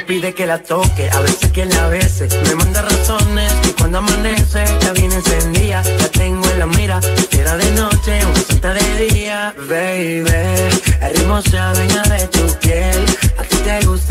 pide que la toque, a veces que la bese. Me manda razones y cuando amanece ya viene encendida. La tengo en la mira, si era de noche, una cinta de día. Baby, el ritmo se adueña de tu piel. A ti te gusta